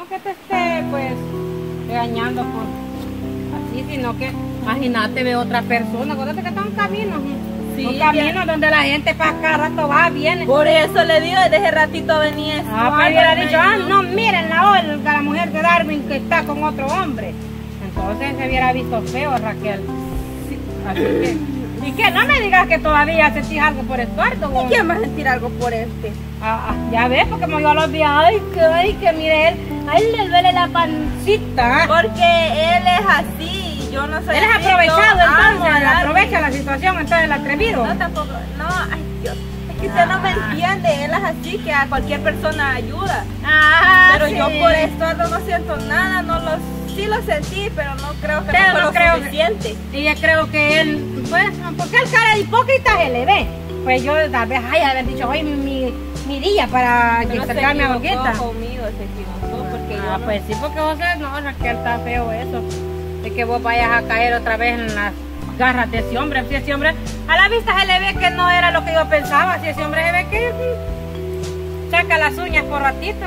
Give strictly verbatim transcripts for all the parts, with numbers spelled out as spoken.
que te esté, pues, regañando por así, sino que, imagínate, ve otra persona. Acuérdate que está un camino. Sí, un camino donde la gente para cada rato va, viene. Por eso le digo, desde ese ratito venía. Ah, pero hubiera dicho, ah, no, miren la Olga, la mujer de Darwin que está con otro hombre. Entonces se hubiera visto feo, Raquel. Sí. Así que, y que no me digas que todavía sentís algo por Eduardo. ¿Y quién va a sentir algo por este? Ah, ah, ya ves, porque como yo lo vi, ay, que, ay, que mire él, a él le duele la pancita. Porque él es así, yo no soy Él es así, aprovechado, yo entonces, amo a aprovecha la situación, entonces el atrevido. No, tampoco, no, ay Dios, es que usted no me entiende, él es así, que a cualquier persona ayuda. Ah, pero sí. yo por Eduardo no siento nada, no lo, sí lo sentí, pero no creo que pero no fue no lo creo suficiente. Que, y yo creo que él, pues, porque el cara de hipócrita se le ve. Pues yo tal vez, ay, haber dicho, hoy mi, mi día para acercarme a Boquita. Conmigo, se equivocó, porque Ah, yo pues sí, porque vos sabes, no, Raquel, está feo eso. De que vos vayas a caer otra vez en las garras de ese hombre. Si ese hombre, a la vista se le ve que no era lo que yo pensaba. Si ese hombre se ve que mm, saca las uñas por ratito.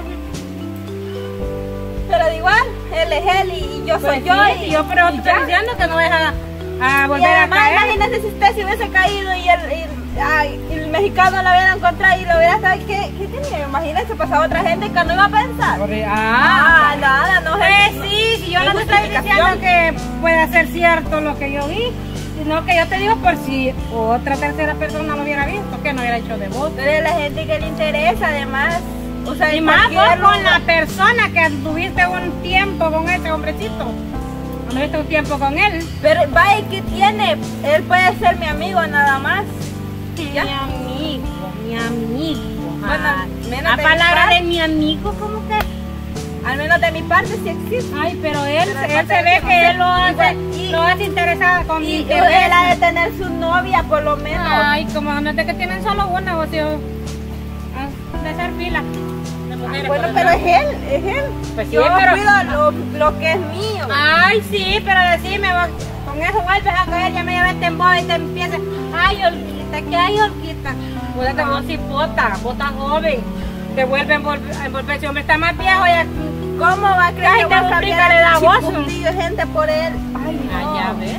Pero de igual, él es él y, y yo soy Pues yo. sí, y yo, pero y te estoy ya. diciendo que no deja a Y volver a además, caer. imagínate si usted se hubiese caído y el, y- ay, y el mexicano lo hubiera encontrado y lo hubiera estado, ¿qué, qué tenía? Imagínate, pasaba otra gente que no iba a pensar. Corre- Ah, Ah, nada, no pues es. sí, si yo no no te estoy justificación. diciendo que pueda ser cierto lo que yo vi, sino que yo te digo por si otra tercera persona lo hubiera visto, que no hubiera hecho de vos. Pero la gente que le interesa, además. O sea, Y en más vos cualquier con lugar. la persona que tuviste un tiempo con ese hombrecito. Tuviste un tiempo con él. Pero vaya, ¿qué tiene? Él puede ser mi amigo nada más. Mi ¿Ya? amigo, mi amigo. Bueno, Ah, menos la de mi palabra parte. de mi amigo, ¿cómo que? Al menos de mi parte sí existe. Ay, pero él, Pero él no se sé, ve no que sé. él lo hace, Igual, y- lo hace interesada con Y interés. él ha de tener su novia por lo menos. Ay, como no es de que tienen solo un negocio ah, de hacer fila de mujeres. Bueno, por pero eso. es él, es él. Pues sí, Yo pero- cuido lo, lo que es mío. Ay, sí, pero decime, vos, con eso vuelves a caer, ya me llevaste en voz y te empiezas. Ay, Olguita, ¿qué hay, Olguita? Vos te vos cipota, vos estás joven. Te vuelve a envolver, a envolver, ese hombre está más viejo ya. ¿Cómo va a creer Ay, que te voy a duplica cambiar de la el voz. chipundillo de gente por él? Ay, no. Ah, ya ves.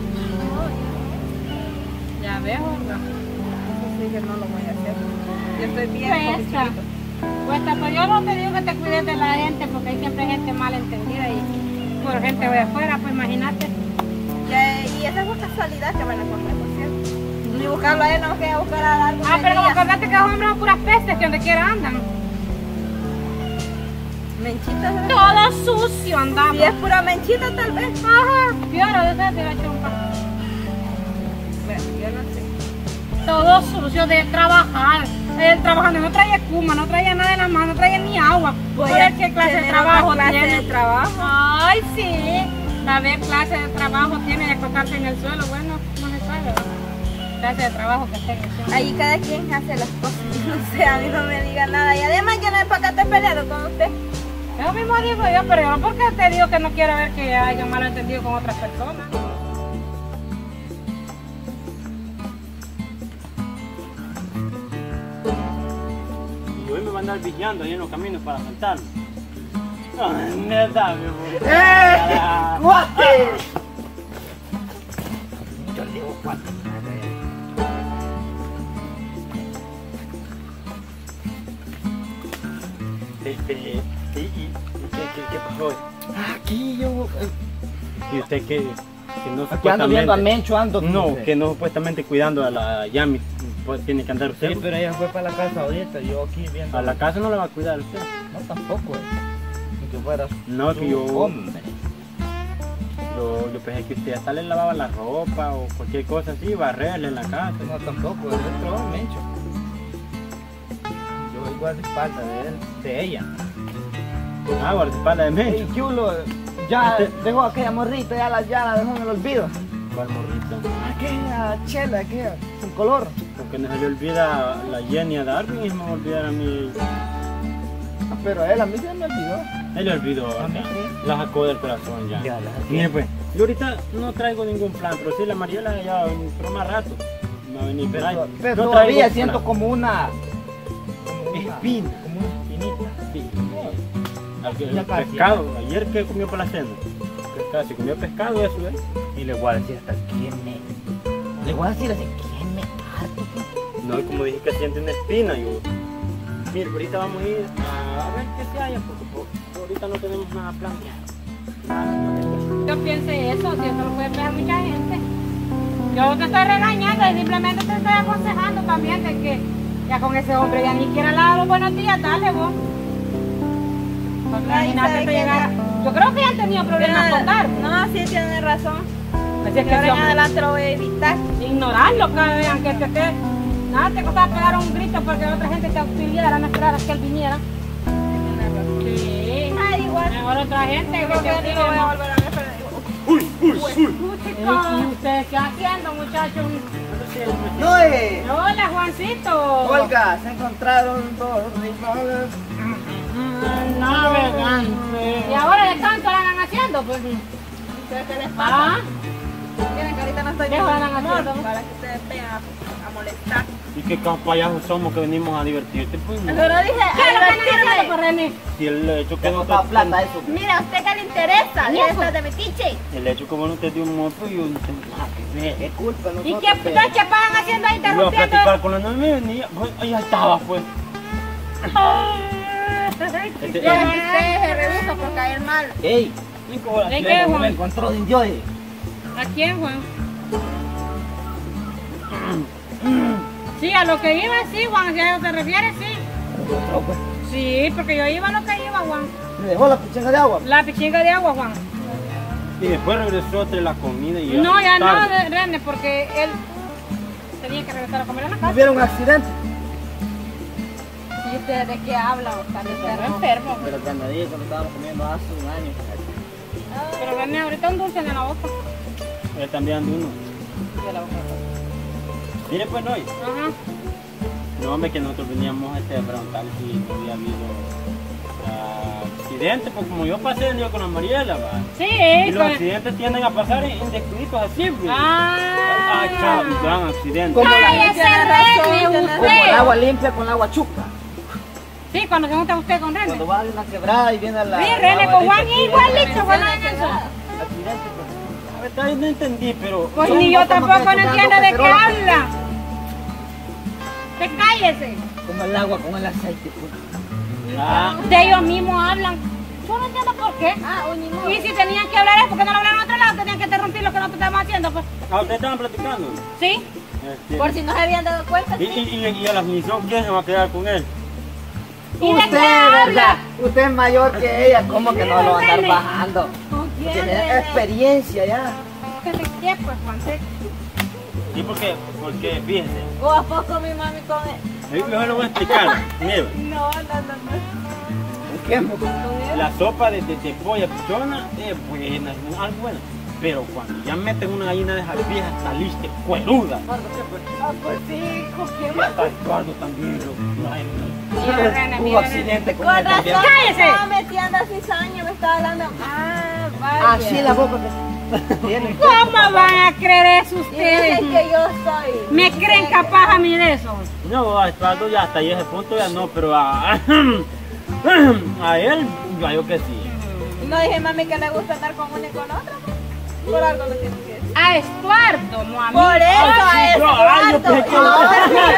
Ya ves, Olga. Eso sí que no lo voy a hacer. Yo estoy bien con mi Esa. chiquito. Pues, pues yo no te digo que te cuides de la gente porque hay siempre gente malentendida y por gente de afuera, pues imagínate. Ya, y esa es una casualidad que me la encontré, por cierto. Ni buscarlo a él, no que buscar a algo. Ah, pero como acordate que los hombres son puras pestes que donde quiera andan. Menchita, ¿verdad? Todo sucio andamos. Si es pura menchita, tal vez. Ajá, piora, de esas de la chumpa. Bueno, yo no sé. Todo sucio de trabajar. Él trabajando no traía cuma, no traía nada en la mano, no traía ni agua. Voy Por a qué clase de tener trabajo otra clase tiene. de trabajo. Ay, sí. A ver, clase de trabajo tiene de acostarse en el suelo. Bueno, no se sabe. Clase de trabajo que esté en el suelo. Ahí cada quien hace las cosas. Yo no sé, a mí no me diga nada. Y además yo no es para que esté peleando con usted. Eso mismo digo yo, pero yo no porque te digo que no quiero ver que haya malentendido con otras personas. Y hoy me va a andar villando ahí en los caminos para saltarlo. Ay, neta, mi amor. ¡Eh! ¡Cuate! Yo le digo cuatro. Este, y, y, y ¿qué, qué, qué pasó hoy? Aquí yo. eh, ¿Y usted qué? Que no Aquí ando viendo a supuestamente- Mencho, ando. No, sé. que no supuestamente cuidando a la Yami, pues tiene que andar usted. Sí, pero ella fue para la casa ahorita, yo aquí viendo. A la casa no la va a cuidar usted. No, tampoco, eh. Ni que fuera No, su que yo- hombre. Yo, yo pensé que usted hasta le lavaba la ropa o cualquier cosa así, barrerle en la casa. No, tampoco, es el trabajo de Mencho. Yo igual de espalda de él, de ella. Ah, guardaespaldas de Mencho. Ey, chulo, ya Este- dejó aquella morrita, ya la, ya la dejó en el olvido. ¿Cuál morrito? Aquella chela, aquella, sin color. Porque no se le olvida la Jenny a Darwin y se me va a olvidar a mí. Ah, pero a él, a mí se me olvidó. Él le olvidó, A mí acá. sí. La sacó del corazón ya. Ya, la saqué. Mire pues, yo ahorita no traigo ningún plan, pero sí la Mariela ya va a venir, pero más rato. Va a venir por ahí. Pero, pero No todavía traigo siento plan. como una, como una Espina. como una espinita. Sí. El, Ya el casi. pescado, ayer que comió para la cena. Pescado, si comió pescado eso, ¿eh? Y le voy a decir hasta quién me. Le voy a decir así, ¿quién me harto? Pues? No, y como dije que siente una espina, yo. Mira, ahorita vamos a ir a, a ver qué se haya, porque por, por ahorita no tenemos nada planeado. Nada. Yo piense eso, si eso lo puede pensar mucha gente. Yo te estoy regañando y simplemente te estoy aconsejando también de que ya con ese hombre ya ni siquiera le ha dado los buenos días, dale vos. Porque Ay, imagínate ¿sabe que qué? llegara- Yo creo que ya han tenido problemas con dar. No, sí tiene razón. Así es Que que ahora en sí, adelante lo voy a evitar. ignorarlo, cada vez, aunque te esté. Nada te costaba pegar un grito porque otra gente te auxiliara, no esperara que él viniera. Sí. Ay, igual. Mejor otra gente Yo que creo te que ni lo voy a auxilie. volver a ver. pero- Uy, uy, uy. ¿Y ustedes qué haciendo, muchachos? No, eh. Hola, Juancito. Olga, se encontraron dos rivales. Navegante. ¿Y ahora de tanto la andan haciendo? Pues, ¿Ustedes qué les pasa? ah, Miren que ahorita no estoy ¿Qué con van a humor hacer? para que ustedes vengan a, a molestar. Y qué payasos somos que venimos a divertirte, pues no. Pero dije, ¿qué es lo que a andan haciendo, pues, divertirme. René? Si el hecho que no Pa' te, plata eso. Mira, ¿a usted qué le interesa? ¿Y Deja eso? de estar de metiche. el hecho que vos no te dio un moto, yo no tengo nada que ver. Es culpa de ¿Y nosotros. qué, pero- qué pagan haciendo ahí Iba a interrumpiendo? platicar con la no me venía, pues, ahí estaba, pues. Este, Ya eh, que usted se rebusca por caer mal. Ey, cinco horas. ¿De sí, qué, como Juan? me encontró de indio, eh. ¿A quién, Juan? Sí, a lo que iba, sí, Juan, si a eso te refieres, sí. Encontró, pues. Sí, porque yo iba a lo que iba, Juan. Me dejó la pichinga de agua. La pichinga de agua, Juan. Y después regresó a traer la comida y ya. No, ya no, tarde. de- René, porque él tenía que regresar a comer en la casa. Hubiera un accidente. ¿Y ustedes de qué hablan? Están enfermos. enfermos. Pero que me dijo cuando estábamos comiendo hace un año. Pero René, ahorita un dulce en la boca. Él también anda uno. Mire, pues, no. Ajá. No, hombre, que nosotros veníamos este, a preguntar si no había habido ah, accidente, pues como yo pasé el día con la Mariela, va. Sí, Y los con- accidentes tienden a pasar en, en descuiditos así, pues. Ah, Ay, chao, gran accidente. ¿Cómo la- cállese, Tiene razón, René, tiene usted. Como el agua limpia con el agua chuca. Sí, cuando se junta usted con René. Cuando va de una quebrada y viene la. Sí, el René, agua con limpia Juan aquí, igualito, Juan, en eso. Accidente, pues. La verdad, yo no entendí, pero... Pues Son ni yo como que tampoco no tocando entiendo de qué cacerola. habla. Te cállese. Como el agua con el aceite, pues. Ah, De ellos mismos hablan. Yo no entiendo por qué. Ah, un niño. Y si tenían que hablar es porque no lo hablaron a otro lado, tenían que interrumpir lo que nosotros estamos haciendo, pues. ah, ustedes estaban platicando. ¿Sí? Este, Por si no se habían dado cuenta. y, y, y, y a la misión, ¿quién se va a quedar con él? ¿Y de Usted, qué habla? ¿verdad? Usted es mayor que ella, ¿cómo que no lo va a andar René. bajando? ¿Con quién? Tiene René? experiencia ya. ¿Qué de qué, pues, Juan? Sí. Sí, porque, porque fíjense, ¿O a poco mi mami con él? eh, mejor lo voy a explicar. Mira, No, no, no, ¿Qué? no. la sopa de, de, de polla pichona es buena, es algo buena. Pero cuando ya meten una gallina de esas viejas, saliste cueruda. Ah, pues sí, ¿con quién Y más? hasta Eduardo también lo... Ay, no. Mire, René, Hubo mire, René. accidente con Con él razón, también. me ¡Cállese! estaba metiendo a cizaña, me estaba hablando. Ah, vaya. Así la boca que tiene. ¿Cómo van a creer eso Y ustedes? dicen que yo soy. ¿Me creen capaz a mí de eso? No, a Eduardo ya hasta ahí ese punto ya no, pero a, a él, yo digo que sí. No dije mami que le gusta andar con una y con otra. Por algo lo tiene que decir. A Estuardo, no a mí. Por eso, a sí, ese yo- ay, yo pensé que- Ahora sí.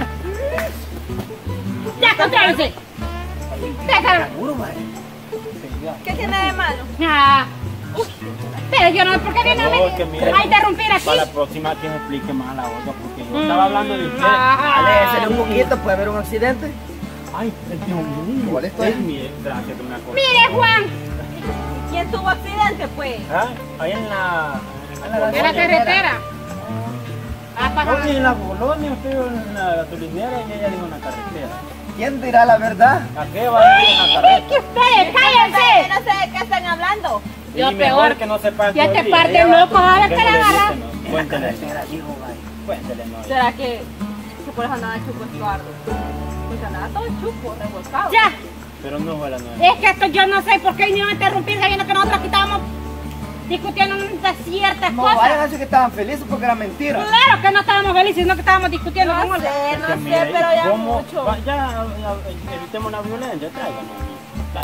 Ya, contrárense. Déjalo. Seguro, madre. ¿Qué tiene de malo? Ah. Pero yo no sé por qué viene a, No, que mire, a interrumpir aquí. Para la próxima que me explique más la otra, porque yo estaba hablando de usted. Ah. Aléjese un poquito, puede haber un accidente. Ay, Dios mío. Igual esto es es. mi gracias que me acordé. Mire, Juan, ¿Quién tuvo accidente, pues? ¿Ah? Ahí en la... En la, de la carretera. Ah, No, para. en la colonia, usted en la gasolinera y ella dijo en la carretera. ¿Quién dirá la verdad? ¿A qué va a ir en la Es carretera? que ustedes, Yo cállense. no sé de qué están hablando. Y Yo mejor peor. que no sepa Ya todo te el día. parten Ella va- locos, a ver ¿Qué qué le no le agarra? dice, no? Cuéntele. Cuéntele, no. ¿Será que, que por eso andaba chupo Estuardo? Pues andaba todo chupo, revolcado. Ya. Pero no fue la nueva. Es que esto yo no sé por qué vinieron a interrumpir sabiendo que nosotros aquí estábamos discutiendo de ciertas No vayan a cosas. decir que estaban felices porque era mentira. Claro que no estábamos felices, sino que estábamos discutiendo No con Olga. sé, no Que sé, mire, pero ya ¿cómo? mucho. Va, ya, ya, evitemos la violencia, tráiganos. Tráiganos.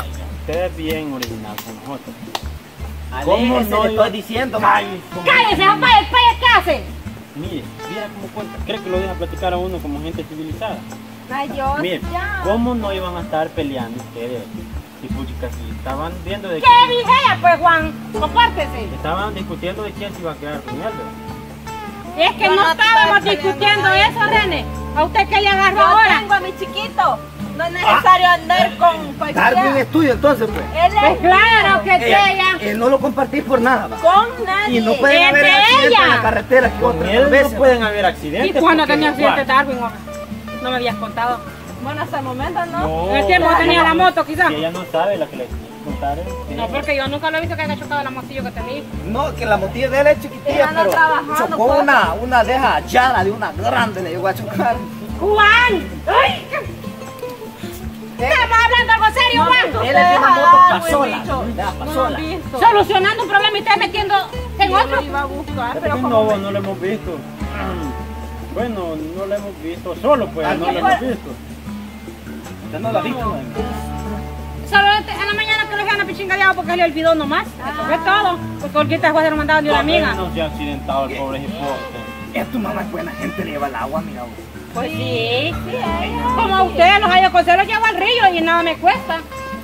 usted es bien original con nosotros. ¿Cómo Aléjese, no le estoy diciendo? Ay, ¿cómo? ¡Cállese, papá! ¿El paya qué hace? Mire, mira cómo cuenta. ¿Cree que lo deja platicar a uno como gente civilizada? Ay, Dios, Mire, ya. ¿cómo no iban a estar peleando ustedes? Si puchica, si estaban viendo de ¿Qué dije ella, pues, Juan? Compártese. estaban discutiendo de quién se iba a quedar con él, ¿verdad? Es que Yo no no estábamos estoy discutiendo peleando eso, René. ¿A usted qué le agarró Yo ahora? tengo a mi chiquito. No es necesario andar con Darwin cualquiera. es tuyo entonces, pues. Él Pues es claro que es Ella, ella. eh, no lo compartís por nada, va. con nadie. Y no pueden Es haber de accidentes ella. en la carretera que Con otras él veces. no pueden haber ¿Y accidentes. cuándo porque- tenía accidente ¿cuál? Darwin? hombre? No me habías contado. Bueno, hasta el momento no. No. En el tiempo que tenía la moto, quizás. Si ella no sabe la que le contaron. No, porque yo nunca lo he visto que haya chocado la motillo que tenía. No, que la motilla de él es chiquitilla, Ella anda pero trabajando, chocó pues. una, una deja hachada de una grande, le llegó a chocar. ¡Juan! ¡Ay! ¿qué- ¿Estamos hablando algo serio, Juan? Él Ustedes es una moto a pasola, bicho. ya, No lo han pasola. visto. Solucionando un problema y usted metiendo en Yo otro. lo iba a buscar, Pero pero como no, me- no lo hemos visto. Bueno, no lo hemos visto solo, pues, no lo Alguien hemos fue- visto. Usted no la ha visto, ¿no? Solo en la mañana que le dejan una pichinga de agua porque se le olvidó nomás. Eso fue todo. Porque ahorita después se lo mandaban de una amiga. No se ha accidentado el pobre hipote. Es tu mamá es buena gente, le lleva el agua, mira vos. Pues sí. Sí, ella. Como a ustedes los hallos con se los llevo al río y nada me cuesta.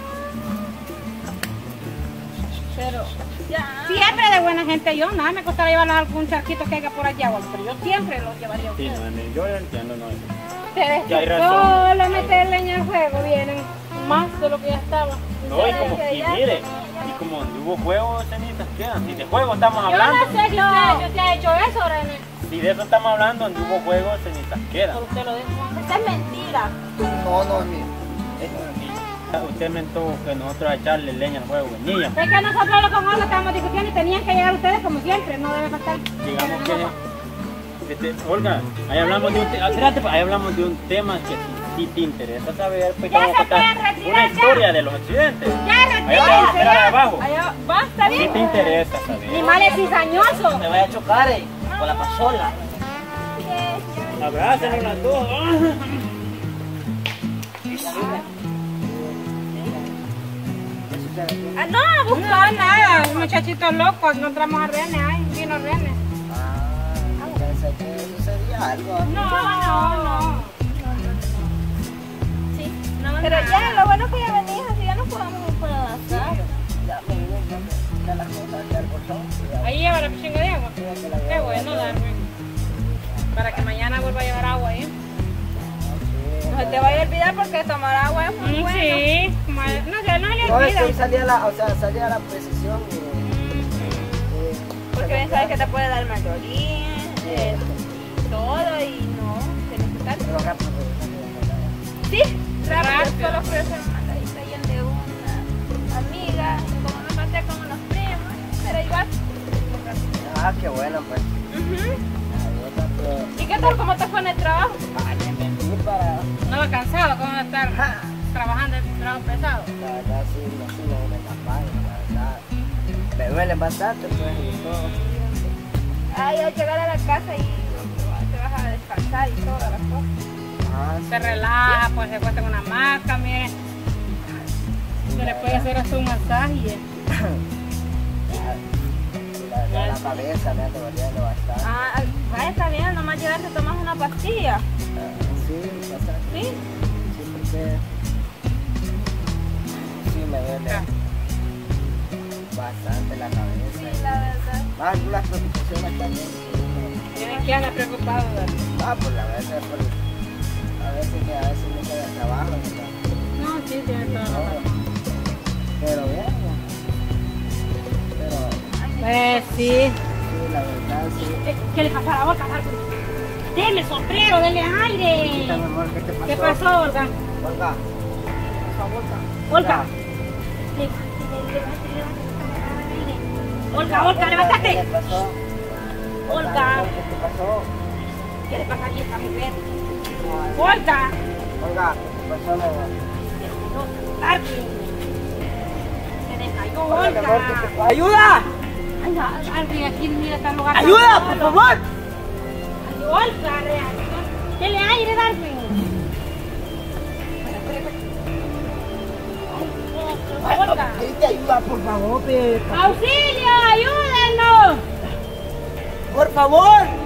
Pero ya. Siempre de buena gente yo, nada me costará llevarlos a algún charquito que haya por allá, agua, pero yo siempre los llevaría a Sí, ustedes. no, yo lo entiendo, no. Ustedes Ya hay que razón. solo meter leña al fuego vienen más de lo que ya estaba. No, y como, y mire, y como donde hubo fuego, cenizas quedan. Si de fuego estamos Yo hablando, no sé si usted, usted ha hecho eso, René. si de eso estamos hablando, donde hubo fuego, cenizas quedan. Pero usted lo dijo. Esta es mentira. No, no, mira. Es- Usted mentó que nosotros a echarle leña al fuego, venía. Es que nosotros lo con Olga estábamos discutiendo y tenían que llegar ustedes como siempre, no debe faltar. Digamos que, este, Olga, ahí hablamos de un, te- espérate, pues, ahí hablamos de un tema que sí, sí te interesa saber, pues Ya vamos a se contar pueden retirar una ya. historia de los accidentes. Ya, Allá abajo, espera, retírense. allá abajo. Allá va, está Sí bien. te interesa saber. Animales cizañosos. Me vaya a chocar, eh, con la pasola. Abrácenlo las dos. Ah, no, No, buscar nada, muchachitos locos, encontramos a René, ay, vino René. Ah, pensé que eso sería algo. No, no, no. Sí. No, Pero nada. ya, lo bueno que ya venís, así ya nos podemos ir para la casa. Ya me vine de las cosas del colchón. Ahí lleva la pichinga de agua. Qué bueno, Darwin. Para que mañana vuelva a llevar agua ahí. No se te vaya a olvidar porque tomar agua es muy Mm, bueno. Sí, como- no sé, no se le No, es que olvida. ahí salía la, o sea, salía la precisión. eh, eh, Porque bien sabes que te puede dar mayoría, eh, todo y no, tienes que estar. pero rápido. Sí, rápido, Rápido. solo fui a hacer una carita y el de una amiga, como me pasé con unos primos, pero igual. Ah, qué bueno, pues. Ujú. Ah, yo tanto- ¿Y qué tal? ¿Cómo te fue en el trabajo? Ah, me metí para. No va cansado, ¿cómo va a estar trabajando en un trabajo pesado? La verdad, sí, sí, no me campaña, la verdad. Me duelen bastante, pues, y todo. Ay, al llegar a la casa y te vas a descansar y todas las cosas. Ah, sí. Se relaja, pues se cuesta en una hamaca, mire. Se le puede hacer hasta un masaje. La, la, la cabeza me anda doliendo bastante. Ah, vaya, está bien, nomás llegar te tomas una pastilla. Ah, sí, bastante. ¿Sí? Sí, porque. Sí, me duele Ah. bastante la cabeza. Sí, la verdad. Más algunas preocupaciones también. Tienen que andar preocupados. Ah, pues la verdad, por, a veces que a veces me queda trabajo, ¿verdad? No, sí, tiene toda la razón. Pero bien, ya. Pero Pues sí. sí, la verdad, sí. Eh, ¿Qué le pasó a la boca, Darwin? Dele sombrero, dele aire. Ahorita, mi amor, ¿qué te pasó? ¿Qué pasó, Olga? Olga. Olga. Olga, Olga, ¿Qué levántate. le pasó? Olga. ¿Qué te pasó? ¿Qué le pasa a esta mujer? Ay, Olga. Olga, ¿qué te pasó, mi amor? Darwin. Se desmayó, Olga, mi amor, ¿qué Olga. te pasó? ¡Ayuda! Ay, no, Darwin, aquí mira, está el lugar. ¡Ayuda, por favor! Ay, Olga, reacción. Dele aire, Darwin. Espera, espera, espera. Ay, Porta. Pedite ayuda, por favor, pe. ¡Auxilio! ¡Ayúdennos! Por favor.